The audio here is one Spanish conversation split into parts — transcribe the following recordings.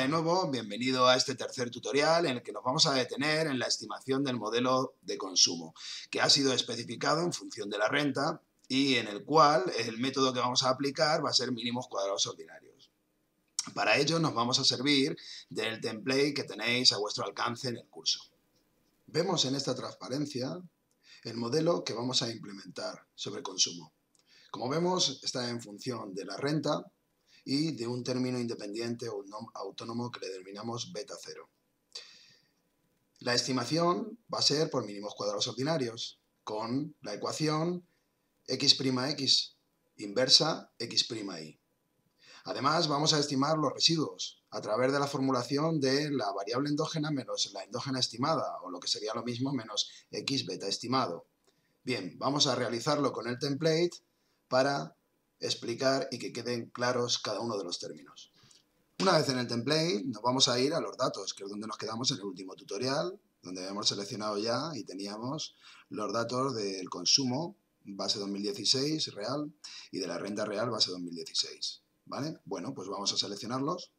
de nuevo, bienvenido a este tercer tutorial en el que nos vamos a detener en la estimación del modelo de consumo, que ha sido especificado en función de la renta y en el cual el método que vamos a aplicar va a ser mínimos cuadrados ordinarios. Para ello nos vamos a servir del template que tenéis a vuestro alcance en el curso. Vemos en esta transparencia el modelo que vamos a implementar sobre consumo. Como vemos, está en función de la renta y de un término independiente o autónomo que le denominamos beta 0. La estimación va a ser por mínimos cuadrados ordinarios, con la ecuación x' inversa x'. Además, vamos a estimar los residuos a través de la formulación de la variable endógena menos la endógena estimada, o lo que sería lo mismo menos x beta estimado. Bien, vamos a realizarlo con el template para explicar y que queden claros cada uno de los términos. Una vez en el template nos vamos a ir a los datos, que es donde nos quedamos en el último tutorial, donde habíamos seleccionado ya y teníamos los datos del consumo base 2016 real y de la renta real base 2016. ¿Vale? Bueno, pues vamos a seleccionarlos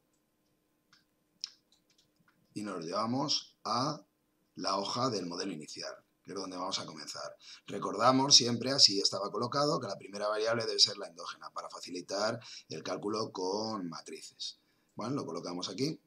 y nos llevamos a la hoja del modelo inicial, que es donde vamos a comenzar. Recordamos siempre, así estaba colocado, que la primera variable debe ser la endógena, para facilitar el cálculo con matrices. Bueno, lo colocamos aquí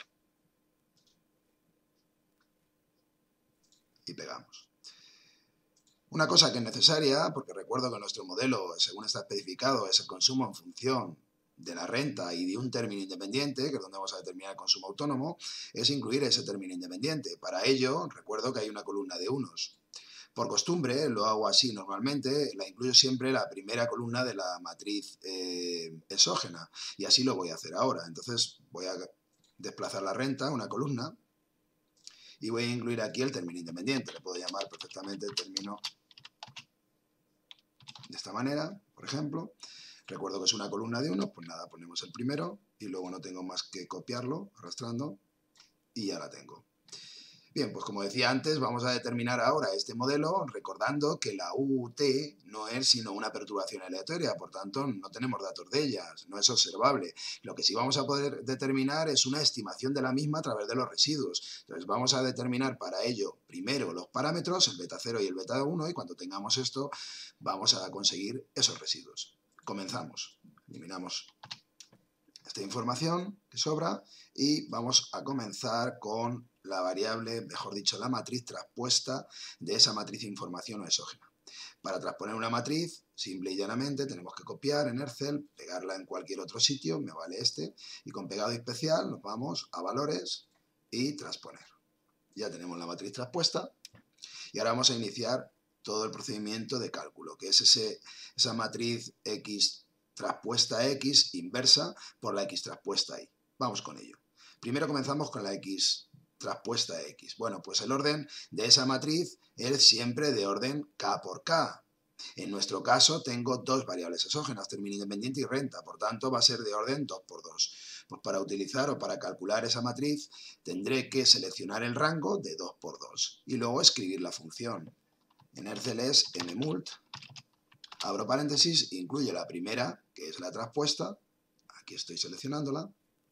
y pegamos. Una cosa que es necesaria, porque recuerdo que nuestro modelo, según está especificado, es el consumo en función de la renta y de un término independiente, que es donde vamos a determinar el consumo autónomo, es incluir ese término independiente. Para ello, recuerdo que hay una columna de unos. Por costumbre, lo hago así normalmente, la incluyo siempre la primera columna de la matriz exógena, y así lo voy a hacer ahora. Entonces voy a desplazar la renta, una columna, y voy a incluir aquí el término independiente. Le puedo llamar perfectamente el término de esta manera, por ejemplo. Recuerdo que es una columna de unos, pues nada, ponemos el primero y luego no tengo más que copiarlo arrastrando y ya la tengo. Bien, pues como decía antes, vamos a determinar ahora este modelo recordando que la UT no es sino una perturbación aleatoria, por tanto no tenemos datos de ellas, no es observable. Lo que sí vamos a poder determinar es una estimación de la misma a través de los residuos. Entonces vamos a determinar para ello primero los parámetros, el beta 0 y el beta 1, y cuando tengamos esto vamos a conseguir esos residuos. Comenzamos, eliminamos esta información que sobra y vamos a comenzar con la variable, mejor dicho, la matriz traspuesta de esa matriz de información o exógena. Para transponer una matriz, simple y llanamente, tenemos que copiar en Excel, pegarla en cualquier otro sitio, me vale este, y con pegado especial nos vamos a valores y transponer. Ya tenemos la matriz traspuesta y ahora vamos a iniciar todo el procedimiento de cálculo, que es esa matriz X traspuesta X inversa por la X traspuesta Y. Vamos con ello. Primero comenzamos con la X traspuesta X. Bueno, pues el orden de esa matriz es siempre de orden K por K. En nuestro caso tengo dos variables exógenas, término independiente y renta, por tanto va a ser de orden 2 por 2. Pues para utilizar o para calcular esa matriz tendré que seleccionar el rango de 2 por 2 y luego escribir la función. En Excel es mmult, abro paréntesis, incluye la primera, que es la traspuesta, aquí estoy seleccionándola.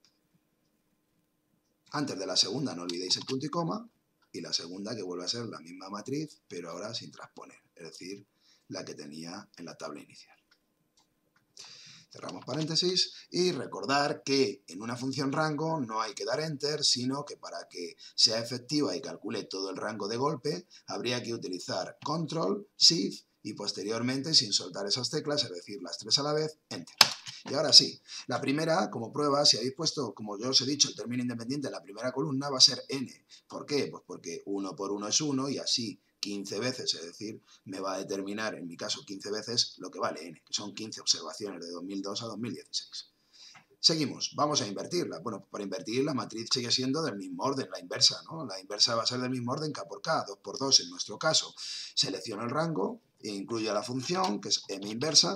Antes de la segunda no olvidéis el punto y coma, y la segunda que vuelve a ser la misma matriz, pero ahora sin transponer, es decir, la que tenía en la tabla inicial. Cerramos paréntesis y recordar que en una función rango no hay que dar enter, sino que para que sea efectiva y calcule todo el rango de golpe, habría que utilizar control, shift y posteriormente, sin soltar esas teclas, es decir, las tres a la vez, enter. Y ahora sí, la primera, como prueba, si habéis puesto, como yo os he dicho, el término independiente en la primera columna, va a ser n. ¿Por qué? Pues porque 1 por 1 es 1 y así 15 veces, es decir, me va a determinar, en mi caso, 15 veces lo que vale n, que son 15 observaciones de 2002 a 2016. Seguimos, vamos a invertirla. Bueno, para invertir la matriz sigue siendo del mismo orden, la inversa, ¿no? La inversa va a ser del mismo orden K por K, 2 por 2 en nuestro caso. Selecciono el rango e incluyo la función, que es m inversa,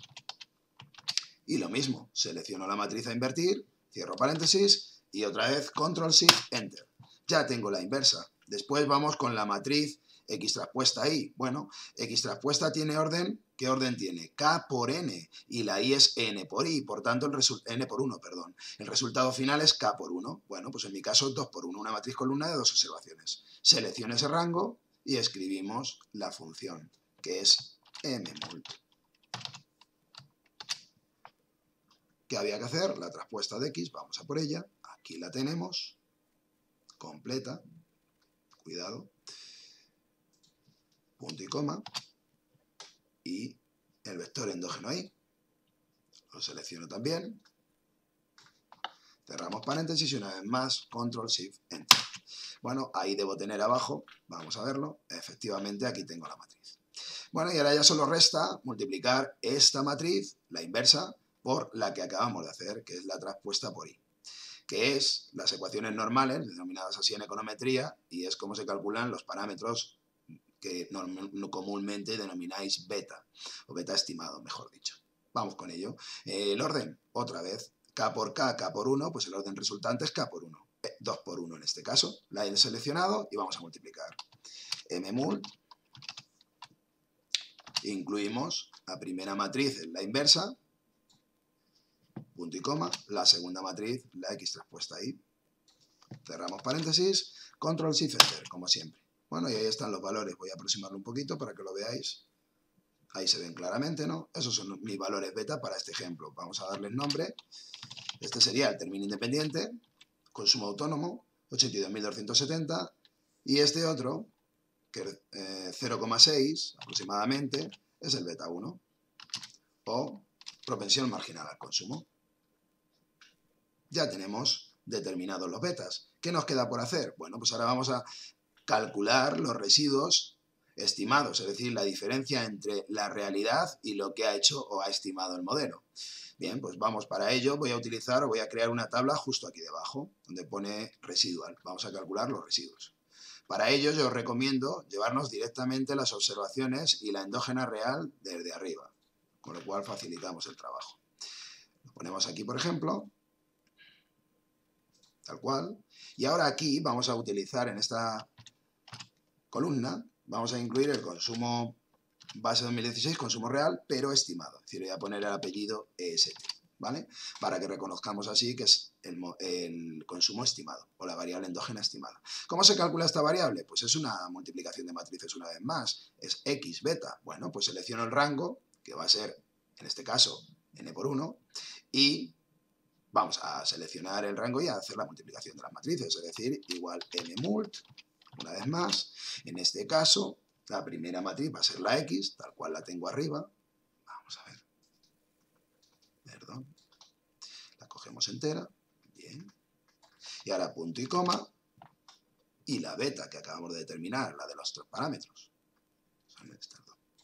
y lo mismo, selecciono la matriz a invertir, cierro paréntesis y otra vez control shift enter. Ya tengo la inversa. Después vamos con la matriz X traspuesta Y. Bueno, X traspuesta tiene orden ¿qué orden tiene? K por N, y la I es N por I, por tanto, N por 1, perdón. El resultado final es K por 1. Bueno, pues en mi caso 2 por 1, una matriz columna de 2 observaciones. Selecciono ese rango y escribimos la función, que es mmult. ¿Qué había que hacer? La traspuesta de X, vamos a por ella. Aquí la tenemos, completa. Cuidado. Punto y coma. Y el vector endógeno ahí. Lo selecciono también. Cerramos paréntesis y una vez más, Control Shift Enter. Bueno, ahí debo tener abajo, vamos a verlo, efectivamente aquí tengo la matriz. Bueno, y ahora ya solo resta multiplicar esta matriz, la inversa, por la que acabamos de hacer, que es la traspuesta por I, que es las ecuaciones normales, denominadas así en econometría, y es cómo se calculan los parámetros que comúnmente denomináis beta, o beta estimado, mejor dicho. Vamos con ello. El orden, otra vez, K por K, K por 1, pues el orden resultante es K por 1. 2 por 1 en este caso. La he seleccionado y vamos a multiplicar. mmult. Incluimos la primera matriz en la inversa, punto y coma, la segunda matriz, la X traspuesta ahí. Cerramos paréntesis, Control Shift Enter, como siempre. Bueno, y ahí están los valores. Voy a aproximarlo un poquito para que lo veáis. Ahí se ven claramente, ¿no? Esos son mis valores beta para este ejemplo. Vamos a darles nombre. Este sería el término independiente, consumo autónomo, 82.270. Y este otro, que es 0,6 aproximadamente, es el beta 1. O propensión marginal al consumo. Ya tenemos determinados los betas. ¿Qué nos queda por hacer? Bueno, pues ahora vamos a calcular los residuos estimados, es decir, la diferencia entre la realidad y lo que ha hecho o ha estimado el modelo. Bien, pues vamos para ello, voy a crear una tabla justo aquí debajo, donde pone residual. Vamos a calcular los residuos. Para ello yo os recomiendo llevarnos directamente las observaciones y la endógena real desde arriba, con lo cual facilitamos el trabajo. Lo ponemos aquí, por ejemplo, tal cual, y ahora aquí vamos a utilizar en esta columna, vamos a incluir el consumo base 2016, consumo real, pero estimado. Es decir, voy a poner el apellido EST, ¿vale? Para que reconozcamos así que es el consumo estimado, o la variable endógena estimada. ¿Cómo se calcula esta variable? Pues es una multiplicación de matrices una vez más. Es X beta. Bueno, pues selecciono el rango, que va a ser, en este caso, N por 1, y vamos a seleccionar el rango y a hacer la multiplicación de las matrices, es decir, igual mmult. Una vez más, en este caso, la primera matriz va a ser la X, tal cual la tengo arriba. Vamos a ver. Perdón. La cogemos entera. Bien. Y ahora punto y coma. Y la beta que acabamos de determinar, la de los tres parámetros. Son estas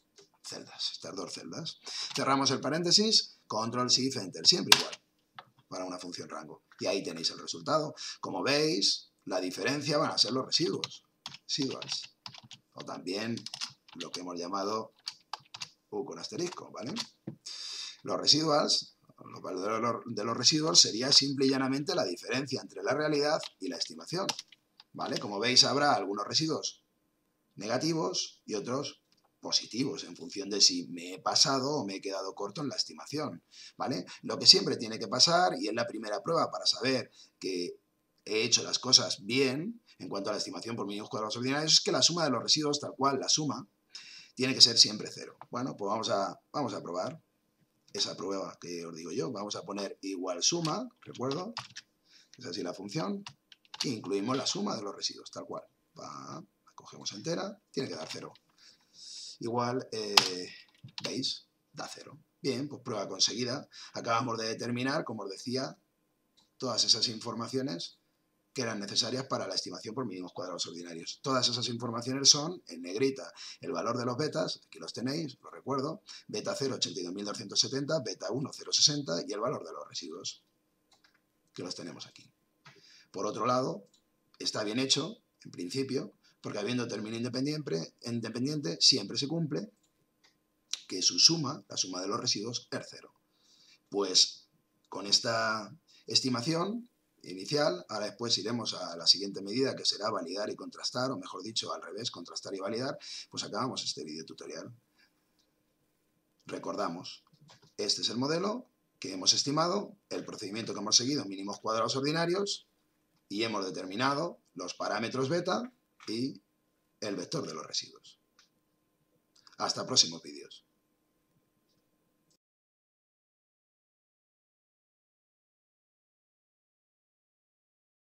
dos celdas. Cerramos el paréntesis. Control Shift Enter. Siempre igual. Para una función rango. Y ahí tenéis el resultado. Como veis, la diferencia van a ser los residuos. Residuals. O también lo que hemos llamado U con asterisco, ¿vale? Los residuals, los valores de los residuos sería simple y llanamente la diferencia entre la realidad y la estimación, ¿vale? Como veis, habrá algunos residuos negativos y otros positivos, en función de si me he pasado o me he quedado corto en la estimación, ¿vale? Lo que siempre tiene que pasar, y es la primera prueba para saber que he hecho las cosas bien en cuanto a la estimación por mínimos cuadrados ordinarios, es que la suma de los residuos, tal cual, la suma, tiene que ser siempre 0. Bueno, pues vamos a probar esa prueba que os digo yo. Vamos a poner igual suma, recuerdo, es así la función, e incluimos la suma de los residuos, tal cual. La cogemos entera, tiene que dar 0. Igual, ¿veis? Da 0. Bien, pues prueba conseguida. Acabamos de determinar, como os decía, todas esas informaciones que eran necesarias para la estimación por mínimos cuadrados ordinarios. Todas esas informaciones son, en negrita, el valor de los betas, aquí los tenéis, lo recuerdo, beta 0, 82.270, beta 1, 0,60 y el valor de los residuos, que los tenemos aquí. Por otro lado, está bien hecho, en principio, porque habiendo término independiente, siempre se cumple que su suma, la suma de los residuos, es 0. Pues con esta estimación inicial, ahora después iremos a la siguiente medida, que será validar y contrastar, o mejor dicho, al revés, contrastar y validar, pues acabamos este vídeo tutorial. Recordamos, este es el modelo que hemos estimado, el procedimiento que hemos seguido, mínimos cuadrados ordinarios, y hemos determinado los parámetros beta y el vector de los residuos. Hasta próximos vídeos.